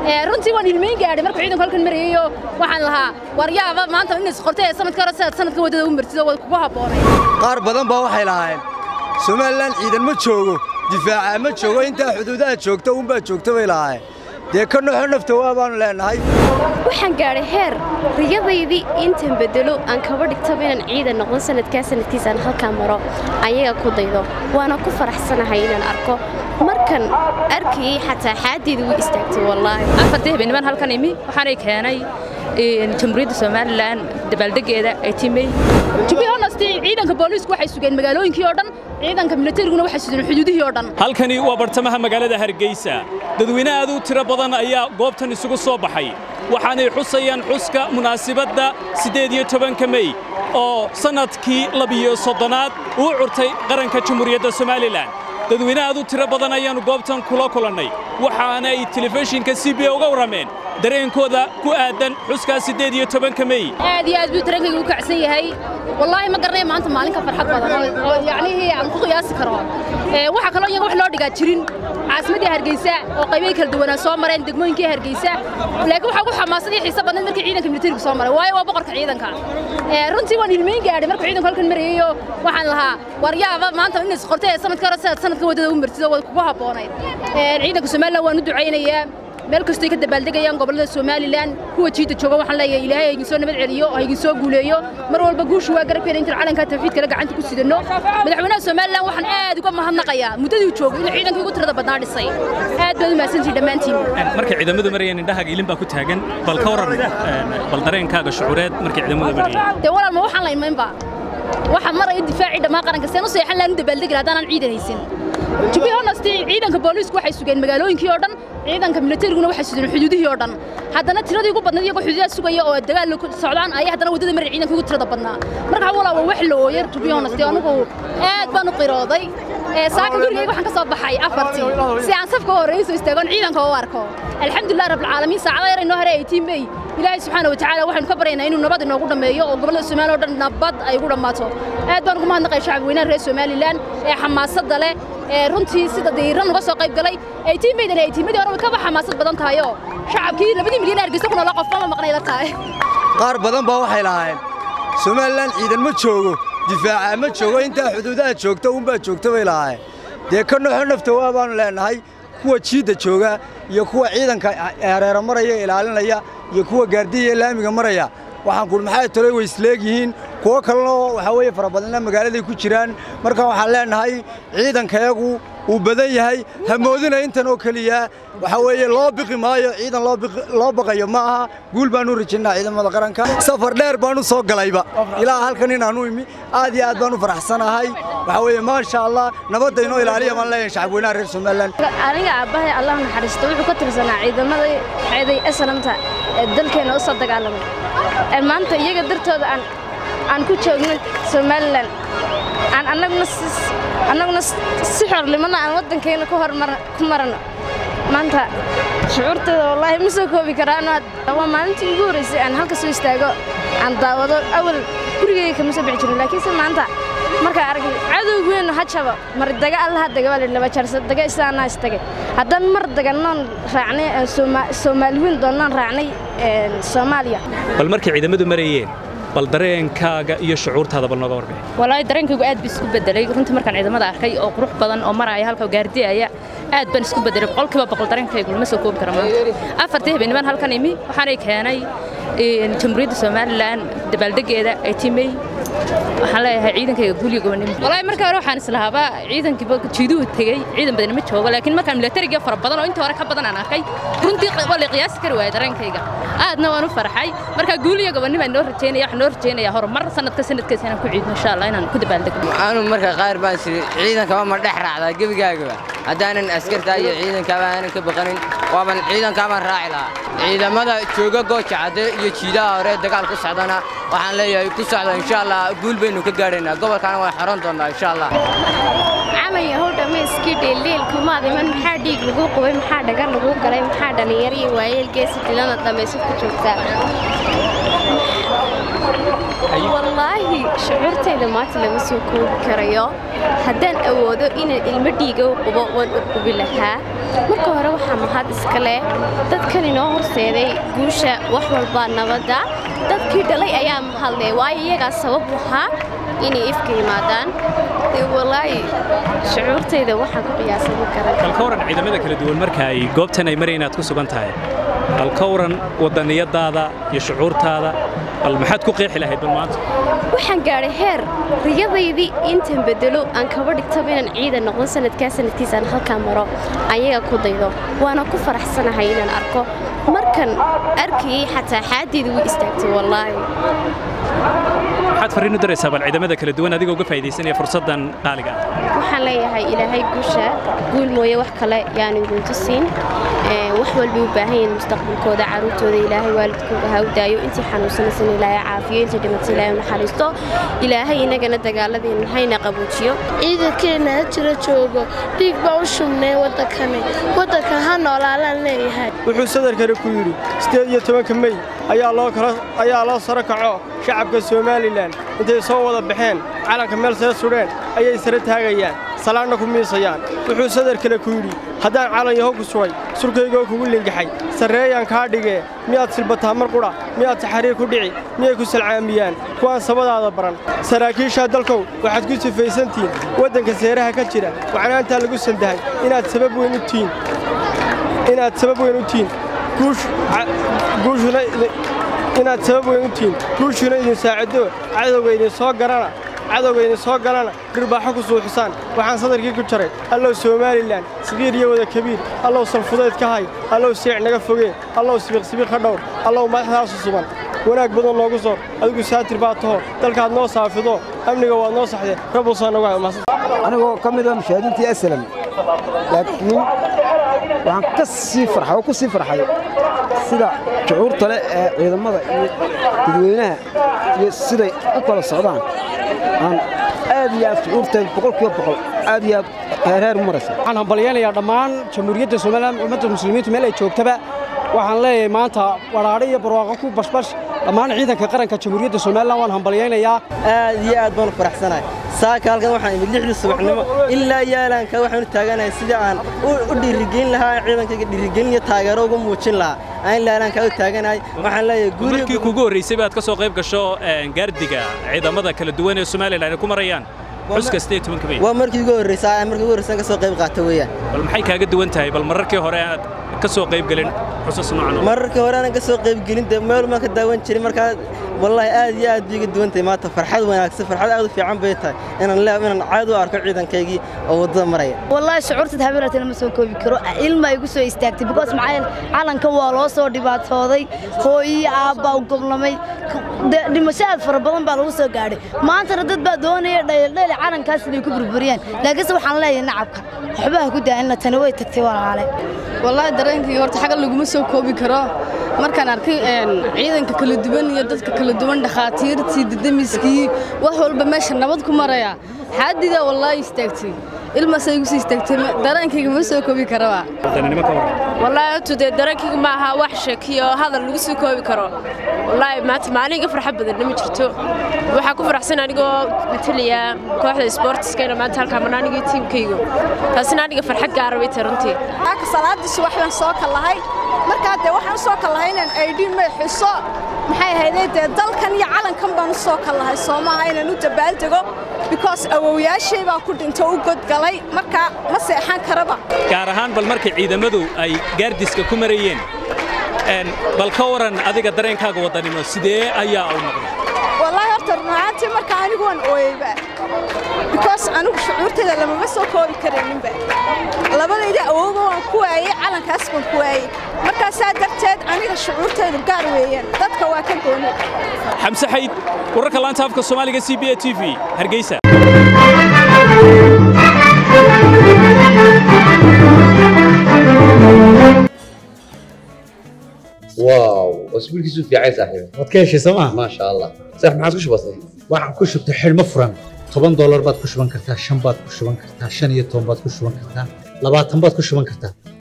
runtii waan ilmeyn gaadhay markuu ciidanku halkan marayo waxaan lahaa waryaaba maanta in isqortay sanadka wadada u martido way kugu haboonay qaar badan baa waxay lahaayeen Soomaaliland ciidan ma joogo difaaca ma joogo inta xuduudaha joogta uun baa joogta way lahaayeen dee ka nooxo nafta waa baan leenahay waxaan gaaray heer riyadaydii intaan bedelo aan kaba dhigtaba inaan ciidan noqon sanadkiisaan halkaa maro ayaga ku daydo waana ku faraxsanahay inaan arko markan arkayay xataa xaadeedu way istaagtay wallaahi afartii habeenimo halkan imi waxaan keenay jamhuuriyadda Soomaaliland dabaaldegeeda ay timay to be honest ciidanka booliisku waxay sugeen magaalooyinkii oo dhan ciidanka militariga waxay sugeen xuduudihii oo dhan halkani waa bartamaha magaalada Hargeysa dadweyne aad u tiro badan ayaa goobtan isugu soo baxay waxaanay xusayaan xuska munaasabadda 18 May oo sanadkii 32aad uu curtay qaranka jamhuuriyadda Soomaaliland dadweyne aad u tiro badan ayaan goobtan kula kulannay waxaana ay telefishinka CBA uga warameen dareenkooda ku aadan xuska 18 May aad iyo aad buu dareenkaygu u kacsan yahay wallahi ma garanay maanta maalin ka farxad badan oo yacni aan ku qiyaasi karo waxa kale oo iyaga wax loo dhigaa jirin caasimadda Hargeysa oo qaybay kala duwan soo mareen degmooyinkii Hargeysa laakiin waxa ugu xamaasadii xiisa badan markii ciidanka militariga soo maray waayo waa boqorka ciidanka runtii waan ilmeyn gaadhay markuu ciidanku halkan marayo waxaan lahaa waryaaba maanta in isqortay sanadka wadada u martido way kugu haboonay ciidanka Soomaaliland waan u ducaynayaa meel kastoo ka dabaaldegayaan gobolada Soomaaliland kuwa jiida jooga waxaan leeyahay Ilaahay idin soo nabad celiyo oo idin soo guuleeyo mar walba guushu waa garabkeena inta calanka tawxiidka la gacanta ku sidano madaxweynaha Soomaaliland waxaan aad uga mahadnaqayaa muddadii uu joogay in ciidanka ugu tirada badnaa dhisay aad baad u mahadsantihiin dhammaantiin markay ciidamadu marayeen indhaha ilin baa ku taagan bal ka waran bal dareenkaaga shucuureed markay ciidamadu marayeen walaal ma waxaan la imaynba waxa maray difaaci dhamaa qaranka seen u seexan laan dabaaldegi hadaan ciidan haysan to be honest ciidanka booliisku waxay sugeen magaalooyinkii oo dhan ciidanka militariga waxay sugeen xuduudihii oo dhan haddana tiradii ugu badnayd iyaga xuduudaha sugaya oo dagaal ku socdaan ay haddana wadada maray ciidanka ugu tirada badnaa marka walaa wax la ooyay to be honest anigu aad baan u qirooday saaka gurigayga waxaan ka soo baxay afartii si aan safka horeyso istaagon ciidanka oo arko alxamdulillah rabbil caalamiin saacada yar inoo haray 18 May ilaahay subxaanahu wa ta'aala waxaan ka baryaynaa inuu nabad inoogu dhameeyo oo gobolada Soomaaliland oo dhan nabad ay ugu dhamaato aad baan ugu mahadnaqay shacab weynaha reer Soomaaliland ee xamaasadda leh runtii sida diiran uga soo qayb galay 18 May hore ka xamaasad badan tahay oo shacabkii 2 milyan Hargeysa ku nool qof ma maqnay la tahay qaar badan baa waxay lahaayeen Soomaaliland ciidan ma joogo difaaca ma joogo inta xuduudaha joogta uun baa joogta way lahaayeen dee ka nooxo nafta waa baan leenahay kuwa jiida jooga iyo kuwa ciidanka hareera maraya ilaalinaya iyo kuwa gaardiya laamiga maraya waxaan ku maxay tolay way isleeyihiin kuwa kale waxa weeye farabadan magaalada ku jiraan marka waxaan leenahay ciidankayagu uu badan yahay hamoodina intan oo kaliya waxa weeye loo biqi maayo ciidan loo baqayo ma aha guul baan u rajinaa ciidamada qaranka safar dheer baan u soo galayba ilaa halkan inaan u imi aad iyo aad baan u faraxsanahay waxa weeye ma sha Allah nabadda inoo ilaaliyo baan leeyahay shacab weynaha reer Soomaaliland aniga aabahay Allah naxariisto wuxuu ka tirsanaa ciidamada ciiday aslamta dalkeena u soo dagaalamay maanta iyaga dartooda aan ku joogno Soomaaliland aan annaguna si xorlimana aan wadankeena ku marano maanta shucuurteeda wallahi ma soo koobi karaan waa maalintii ugu horeysay aan halka soo istaago aan daawado awal gurigeyga kama soo bixi jirin laakiin maanta marka aragay cadowgeenu hajaba mar daga Allah dagaal laba jarsa daga isaana istagay hadan mar daganoon raacnay Soomaaliyiin doonaan raacnay Soomaaliya bal markay ciidamadu marayeen bal dareenkaaga iyo shucuurtaada bal naga warbixin wallahi dareenkaygu aad isku bedelay runtii markaan ciidamada arkay oo qurux badan oo maraya halka gaardiyaya aad baan isku bedelay qolkiiba boqol dareenkaygu ma soo koobi karo maanta afartii habeenimo halkan imi waxaan keenay jamhuuriyadda Soomaaliland dabaaldegeeda ay timay waxaan leeyahay ciidankayga guuliga gobolnimo wallahi marka hore waxaan islahaaba ciidankii jiiduhu tagay ciidan badan ma joogo laakiin markaan militariga fara badan oo inta hore ka badan aan arkay runtii wali qiyaas kar waay dareenkayga aadna waan u farxay marka guuliga gobolnimo noo rajeynaya horumar sanadkaas inaan ku ciidno insha Allah inaan ku dabaaldegno aanu marka qaar baan ciidanka ma dhex raacdaa gabigaaga hadaanan askarta iyo ciidanka baan ka baqanin waaban ciidanka baan raaci lahaa ciidamada jooga gooja cade iyo jiidaha hore dagaal ku socdana waxaan leeyahay ku socda insha Allah guul baynu ka gaadhaynaa gobolkan waa xaran doonaa insha Allah camal yahuuda ma iski dheeldheel kuma adiman maxaa dhiig lagu qubay maxaa dhagar lagu galay maxaa dhalinyaro iyo waayeel geesi dilana dhamayso ku joogtaa والله شعورتي إذا ما تلمسوا كوب كريو هدان أودو إن المديجو قبوا ونقبل لها مركو روح محاد إسكالة تذكر إنه سيدي جوشة وحول بالنبضة تذكر لي أيام هاللي واي يجا سببها إني إفكي مادان والله شعورتي إذا واحد قياس بكرة. الكورن عيدا ماذا كلا دول مركاي جوبتنا يمرينا تكسو بنتهاي الكورن ودنيا هذا يشعور هذا المحد كوقيح له بالمات. waxaan gaaray heer riyadaydii intan bedelo aan kaba dhigto inaan ciidan noqon sanadkiisa halka maro ayaga ku daydo waana ku faraxsanahay inaan arko markan arkay xataa xaadeedu way istaagtay wallahi waxaad fariin u diraysaa bal ciidamada kala duwan adigoo uga faa'iideysanaya fursadan qaaliga ah waxaan leeyahay ilaahay guusha guul mooye wax kale yaan idin tusin wax walba u baahan yihiin mustaqbalkooda caruurtooda ilaahay waalidkooda ha u daayo intii xanuunsanaysan ilaahay caafiyo intii dhimatay ilaahay naxariisto ilaahay inagana dagaaladeen hayna qabuujiyo ciidankeena jira joogo dhiig baa u shubnay wadankan ha noolaalaan leeyahay wuxuu sadarkani ku yiri 18 May ayaa loo sara kaco shacabka Soomaaliland intay soo wada baxeen calanka meel sare sureen ayay sare taagayaan salaana ku miisayaan wuxuu sadarkani ku yiri haddaan calan yahow ku suway surkayga kugu lingaxay sareeyaan ka dhigay miyaad silbataa mar qura miyaad taxariir ku dhici miyay ku salcaamiyaan kuwaan sabadaada baran saraakiisha dalkow waxaad ku sifaysantiin wadanka seeraha ka jira waxaana inta lagu sandahay inaad sabab weyn u tiin guushuna idin saacido cadowga idin soo galana dhirbaaxo ku suuxisaan waxaan sadarkii ku jaray allow Soomaaliland sigiir iyo wada kabiir allow salfudeed ka hay allow siic naga fogee allow sibiq ka dhowr allow madaxdaas suban wanaag badan loogu soo adigu saatir baa taho dalkaad noo saafido amniga waa noo saxday rabbu sanaga anigoo kamid ah mushahadiintii aslam laakiin waxaan ku sii farxay sida shucuurta leh ee ciidamada iyo dadweynaha iyo siday u kala socdaan aan aad iyo aad shucuurteen boqolkiiba boqol aad iyo aad heer u maraysa waxaan hambalyeelayaa dhammaan jamhuuriyadda Soomaaliland ummadda muslimiinta meel ay joogtaba waxaan leeyahay maanta waraare iyo barwaaqo ku bashbash dhammaan ciidanka qaranka jamhuuriyadda Soomaaliland waan hambalyeynayaa aad iyo aad baan faraxsanahay saaka halkan waxaan imid 6 subaxnimo ilaa yaalanka waxaan taaganahay sidii aan u dhiirigelin lahaa ciidankayga dhiirigelin iyo taageero ugu muujin lahaa aan yaalanka u taaganahay waxaan leeyahay guurigii kugu horeysay baad ka soo qayb gasho gaardiga ciidamada kala duwan ee Soomaaliland ay ku marayaan xuska 18 May waa markii ugu horeysay ka soo qayb qaato weeyaan bal maxay kaaga duwan tahay bal mararkii hore aad ka soo qayb galin xusas noocan mararkii hore aan ka soo qayb galin meel ma ka daawan jirin marka wallahi aad iyo aad biga duwan tahay maanta farxad wanaagsan farxad aad u fiican bay tahay inaan caad u arko ciidankaygii oo wadada maraya wallahi shucuurta habeenatina ma soo koobi karo ilma igu soo istaagtay because macaan calanka waa loo soo dhibaatooday hooyo aabba u goblamay dhimashaad fara badan baa lagu soo gaaray maanta dad baa doonaya dhayl calankaas inay ku burburiyaan laakiin waxaan leeyahay nacabka waxba ku daa'ina tan way tagtay walaale wallahi dareenkii horta xaga lagu soo koobi karo markaan arkay ciidanka kala duwan iyo dadka kala duwan dhaqaatiirtii dadamiskii wax walba meesha nabad ku maraya xaadiga wallahi istaagtay ilma say ugu istaagtay dareenkayga ma soo koobi karo wallahi tude dareenkayga ma aha wax shakiyo hadal lagu soo koobi karo wallahi maanta maalinka farxad badan ma jirto waxa ku faraxsan anigoo mataliya kooxda sportska maanta halka manaaniga teamkayga taasina aniga farxad gaar ah way tarantii aka salaadii subax baan soo kalahay marka waxaan soo kalahay inaan ID ma xiso maxay ahayd dalkan iyo calankan baan soo kalahay Soomaaliya inaan u dabaaldego because awooyaashay baa ku dhintay u godgalay marka ma seexan karaba gaar ahaan bal markay ciidamadu ay gaardiska ku marayeen bal ka waran adiga dareenkaaga wadanimo sidee ayaa u noqday wallahi horta runtii marka anigu waan ooyayba because anigu shucuurtayda lama soo koobi karinba labadayda awooga waan ku waayay calankaas baan ku waayay marka sadarteed aniga shucuurtaydu gaar weeyaan dadka waa ka gooni xamse xayd wararka laanta afka Soomaaliga CBA TV Hargeysa واو اسبوعك في عايز صاحبي wadkeeshi sama ما شاء الله صح ما عاد كش بسيط waxaan ku shubtay xilmo furan $10 baad ku shuban kartaa 5 baad ku shuban kartaa 15 baad ku shuban kartaa 20 baad ku shuban kartaa